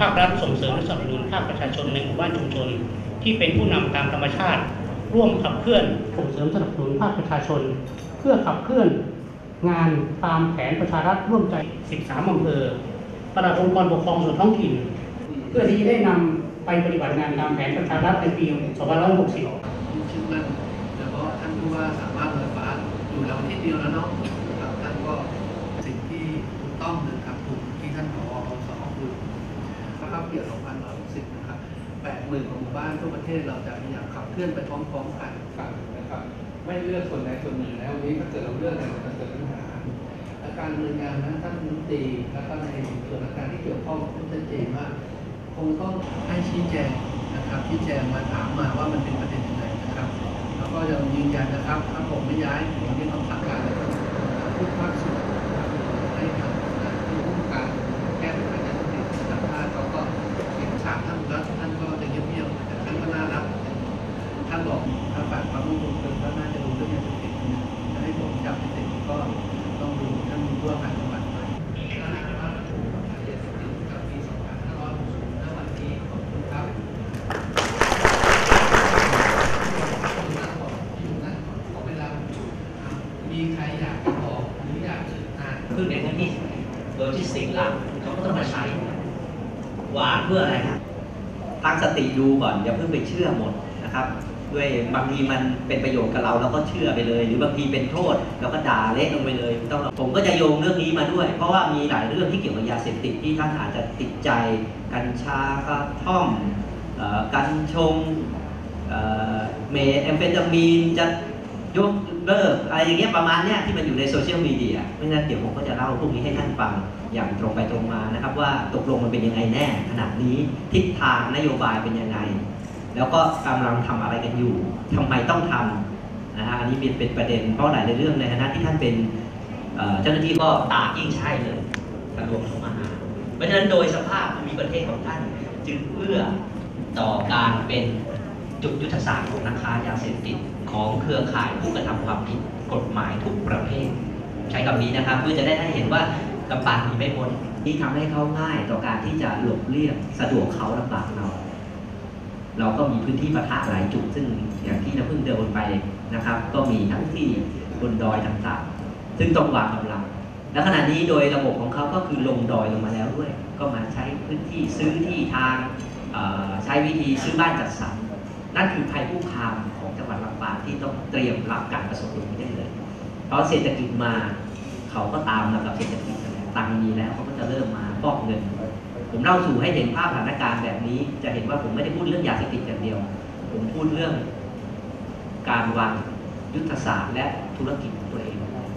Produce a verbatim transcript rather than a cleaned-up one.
ภาครัฐส่งเสริมและสนับสนุนภาคประชาชนในหมู่บ้านชุมชนที่เป็นผู้นำตามธรรมชาติร่วมขับเคลื่อนส่งเสริมสนับสนุนภาคประชาชนเพื่อขับเคลื่อนงานตามแผนประชารัฐร่วมใจสิบสามอำเภอปลัดองค์กรปกครองส่วนท้องถิ่นเพื่อที่จะได้นำไปปฏิบัติงานตามแผนประชารัฐในปีสองพันห้าร้อยหกสิบชื่อมั่นแล้วก็ท่านผู้ว่าสามารถเปิดฟ้าอยู่แล้วที่เดียวแล้วเนาะครับท่านก็สิ่งที่ถูกต้องนะครับถูกที่ท่านผอ.สอ.คุยนะครับเกี่ยวกับสองพันห้าร้อยหกสิบนะครับแปดหมื่นของหมู่บ้านทั่วประเทศเราจะพยายามขับเคลื่อนไปพร้อมๆกันนะครับไม่เลือกส่วนใดส่วนหนึ่งแล้ววันนี้ถ้าเกิดเราเลือกกันจะเกิดปัญหาการดำเนินงานนั้นท่านรัฐมนตรีแล้วก็ในส่วนราชการที่เกี่ยวข้องต้องชัดเจนว่าคงต้องให้ชี้แจงนะครับชี้แจงมาถามมาว่ามันเป็นประเด็นยังไงนะครับแล้วก็ยังยืนยันนะครับถ้าผมไม่ย้ายผมที่ต้องสั่งการเลยทุกภาคส่วนให้ทำที่ร่วมกันแก้ปัญหายาเสพติดนะครับถ้าเขาก็เห็นฉากท่านรัฐท่านก็จะเงียบๆแต่ท่านก็น่ารักท่านบอกถ้าฝากความร่วมมือกันก็น่าจะดูเรื่องยาเสพติดจะให้ผมจับเด็กก็ต้องดูท่านมีผู้ว่าการจังหวัดไหมถ้าหากว่าถูกปัญหายาเสพติดกับปีสองพันห้าร้อยหกสิบณวันนี้ขอบคุณครับมีใครอยากจะบอกหรืออยากจะอ่านคือในพื้นที่โลจิสติกส์หลักเขาก็ต้องมาใช้วางเพื่ออะไรครับตั้งสติดูก่อนอย่าเพิ่งไปเชื่อหมดนะครับด้วยบางทีมันเป็นประโยชน์กับเราเราก็เชื่อไปเลยหรือบางทีเป็นโทษเราก็ด่าเละลงไปเลยต้องผมก็จะโยงเรื่องนี้มาด้วยเพราะว่ามีหลายเรื่องที่เกี่ยวกับยาเสพติดที่ท่านอาจจะติดใจกัญชากระท่อมกัญชงเมทแอมเฟตามีนจะยกเลิกอะไรอย่างเงี้ยประมาณเนี้ยที่มันอยู่ในโซเชียลมีเดียเพราะฉะนั้นเดี๋ยวผมก็จะเล่าพวกนี้ให้ท่านฟังอย่างตรงไปตรงมานะครับว่าตกลงมันเป็นยังไงแน่ขนาดนี้ทิศทางนโยบายเป็นยังไงแล้วก็กำลังทำอะไรกันอยู่ทำไมต้องทำนะฮะอันนี้เป็นเป็นประเด็นเพราะหลายเรื่องในฐานะที่ท่านเป็นเจ้าหน้าที่ก็ตากยิ่งใช่เลยกระทรวงเข้ามาเพราะฉะนั้นโดยสภาพภูมิประเทศของท่านจึงเอื้อต่อการเป็นจุดยุทธศาสตร์ของนักค้ายาเสพติดของเครือข่ายผู้กระทำความผิดกฎหมายทุกประเภทใช้คำนี้นะครับเพื่อจะได้ให้เห็นว่ากำปั้นมีไม่พ้นที่ทำให้เขาง่ายต่อการที่จะหลบเลี่ยงสะดวกเขาลำบากเราเราก็มีพื้นที่ปะทะหลายจุดซึ่งอย่างที่น้ำพึ่งเดินไปนะครับก็มีทั้งที่บนดอยต่างๆซึ่งต้องวางกำลังและขณะนี้โดยระบบของเขาก็คือลงดอยลงมาแล้วด้วยก็มาใช้พื้นที่ซื้อที่ทางใช้วิธีซื้อบ้านจัดสรรนั่นคือภัยคุกคามของจังหวัดลำปางที่ต้องเตรียมรับการประสบผลได้เลยเพราะเศรษฐกิจมาเขาก็ตามมากับเศรษฐกิจตังมีแล้วเขาก็จะเริ่มมาฟอกเงินผมเล่าสู่ให้เห็นภาพสถานการณ์แบบนี้จะเห็นว่าผมไม่ได้พูดเรื่องยาเสพติดอย่างเดียวผมพูดเรื่องการวางยุทธศาสตร์และธุรกิจของตัวเอง